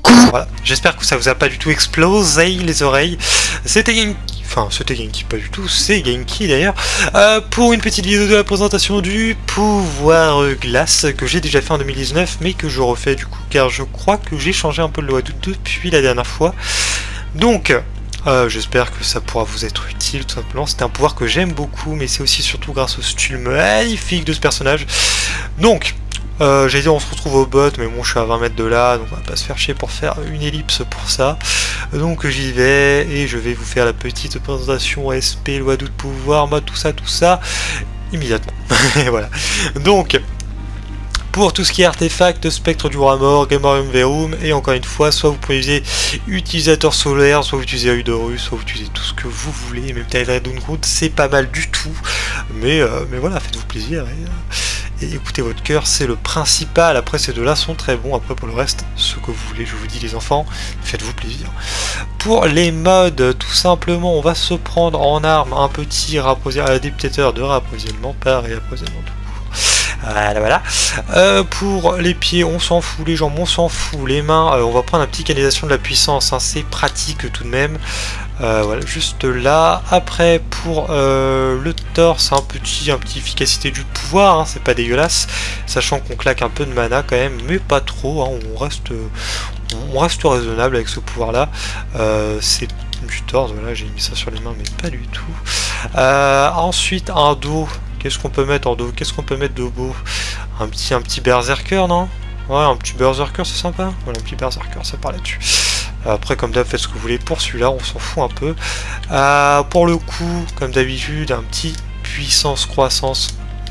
Voilà, j'espère que ça vous a pas du tout explosé les oreilles. C'était Genki, enfin c'était Genki pas du tout, c'est Genki d'ailleurs, pour une petite vidéo de la présentation du pouvoir glace que j'ai déjà fait en 2019 mais que je refais du coup car je crois que j'ai changé un peu le Loadou depuis la dernière fois. Donc j'espère que ça pourra vous être utile tout simplement. C'est un pouvoir que j'aime beaucoup mais c'est aussi surtout grâce au style magnifique de ce personnage. Donc j'allais dire on se retrouve au bot mais bon je suis à 20 mètres de là donc on va pas se faire chier pour faire une ellipse pour ça. Donc j'y vais et je vais vous faire la petite présentation SP, loi d'août pouvoir, mode tout ça immédiatement. Voilà. Donc pour tout ce qui est artefact, spectre du roi mort, Gamorium Verum, et encore une fois, soit vous pouvez utiliser utilisateur solaire, soit vous utilisez œil d'Horus, soit vous utilisez tout ce que vous voulez, même Tide Downgrowth, c'est pas mal du tout, mais voilà, faites-vous plaisir, et écoutez votre cœur, c'est le principal. Après ces deux-là sont très bons, après pour le reste, ce que vous voulez, je vous dis les enfants, faites-vous plaisir. Pour les modes, tout simplement, on va se prendre en arme un petit adaptateur de rapprovisionnement par réapprovisionnement tout. Voilà. Pour les pieds, on s'en fout, les jambes, on s'en fout, les mains, on va prendre un petit canalisation de la puissance, hein, c'est pratique tout de même. Voilà, juste là. Après, pour le torse, un petit efficacité du pouvoir, hein, c'est pas dégueulasse, sachant qu'on claque un peu de mana quand même, mais pas trop, hein, on reste raisonnable avec ce pouvoir-là. C'est du torse, voilà, j'ai mis ça sur les mains, mais pas du tout. Ensuite, un dos. Qu'est-ce qu'on peut mettre en dos? Qu'est-ce qu'on peut mettre de beau? Un petit berserker, non? Ouais, un petit berserker, c'est sympa. Voilà, un petit berserker, ça part là-dessus. Après, comme d'hab, faites ce que vous voulez. Pour celui-là, on s'en fout un peu. Pour le coup, comme d'habitude, un petit puissance croissante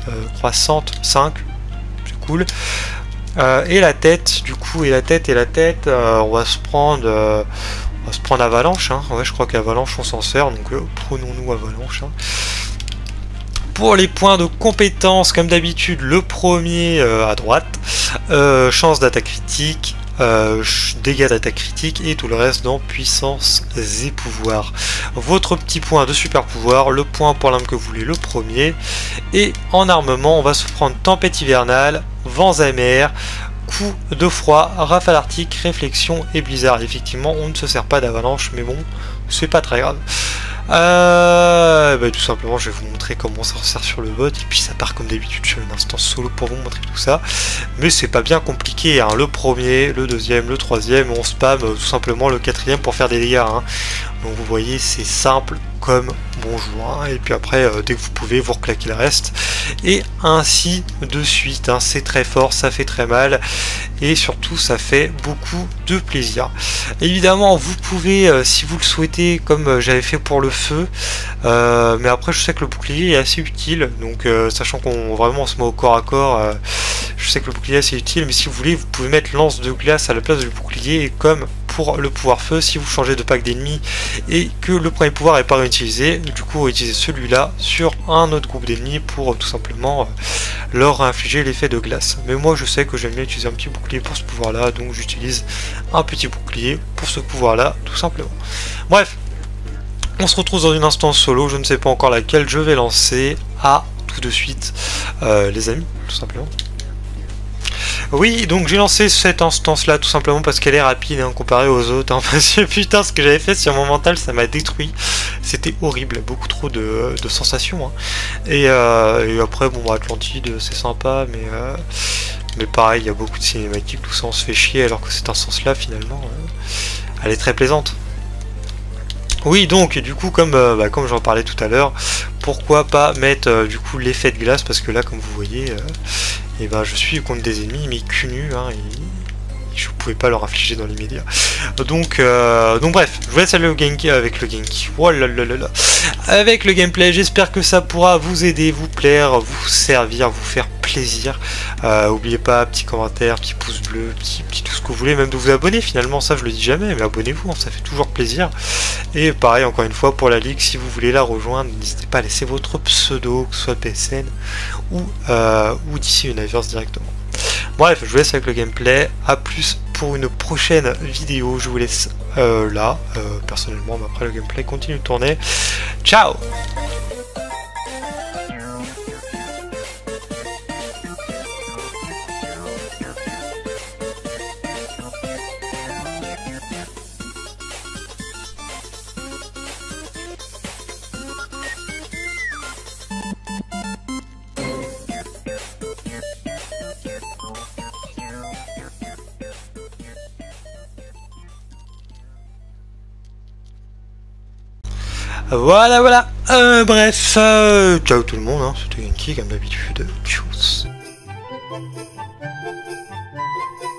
5. C'est cool. Et la tête, du coup, et la tête, on va se prendre... Avalanche, hein. Ouais, je crois qu'Avalanche on s'en sert, donc prenons-nous Avalanche. Hein. Pour les points de compétence, comme d'habitude, le premier à droite, chance d'attaque critique, dégâts d'attaque critique et tout le reste dans puissance et pouvoir. Votre petit point de super pouvoir, le point pour l'arme que vous voulez, le premier. Et en armement, on va se prendre tempête hivernale, vents amers, coup de froid, rafale arctique, réflexion et blizzard. Effectivement, on ne se sert pas d'avalanche, mais bon, c'est pas très grave. Tout simplement je vais vous montrer comment ça sert sur le bot et puis ça part comme d'habitude sur une instance solo pour vous montrer tout ça, mais c'est pas bien compliqué, hein. Le premier, le deuxième, le troisième, on spam tout simplement le quatrième pour faire des dégâts, hein. Donc vous voyez c'est simple comme bonjour, hein. Et puis après dès que vous pouvez vous reclaquez le reste et ainsi de suite, hein. C'est très fort, ça fait très mal et surtout ça fait beaucoup de plaisir. Évidemment vous pouvez si vous le souhaitez comme j'avais fait pour le feu, mais après je sais que le bouclier est assez utile, donc sachant qu'on vraiment se met au corps à corps, je sais que le bouclier est assez utile, mais si vous voulez vous pouvez mettre lance de glace à la place du bouclier, et comme pour le pouvoir feu, si vous changez de pack d'ennemis et que le premier pouvoir n'est pas réutilisé, du coup vous utilisez celui-là sur un autre groupe d'ennemis pour tout simplement leur infliger l'effet de glace. Mais moi je sais que j'aime bien utiliser un petit bouclier pour ce pouvoir là, donc j'utilise un petit bouclier pour ce pouvoir là tout simplement. Bref, on se retrouve dans une instance solo, je ne sais pas encore laquelle je vais lancer. À tout de suite les amis, tout simplement. Oui, donc j'ai lancé cette instance là tout simplement parce qu'elle est rapide, hein, comparée aux autres, hein, parce que putain ce que j'avais fait sur mon mental ça m'a détruit, c'était horrible, beaucoup trop de sensations, hein. Et après bon Atlantide c'est sympa, mais pareil il y a beaucoup de cinématiques, tout ça on se fait chier, alors que cette instance là finalement elle est très plaisante. Oui, donc du coup comme j'en parlais tout à l'heure, pourquoi pas mettre du coup l'effet de glace, parce que là comme vous voyez je suis contre des ennemis mais cul nu, hein, je ne pouvais pas leur infliger dans l'immédiat. Donc bref, je vous laisse aller avec le Genki. Oh là là là là. Avec le gameplay, j'espère que ça pourra vous aider, vous plaire, vous servir, vous faire plaisir. N'oubliez pas, petit commentaire, petit pouce bleu, petit tout ce que vous voulez, même de vous abonner finalement, ça je le dis jamais, mais abonnez-vous, hein, ça fait toujours plaisir. Et pareil, encore une fois, pour la ligue, si vous voulez la rejoindre, n'hésitez pas à laisser votre pseudo, que ce soit PSN ou d'ici Universe directement. Bref, je vous laisse avec le gameplay, à plus pour une prochaine vidéo, je vous laisse là, personnellement, mais après le gameplay continue de tourner. Ciao! Voilà, voilà. Bref, ciao tout le monde, hein. C'était Genki comme d'habitude. Tchuss.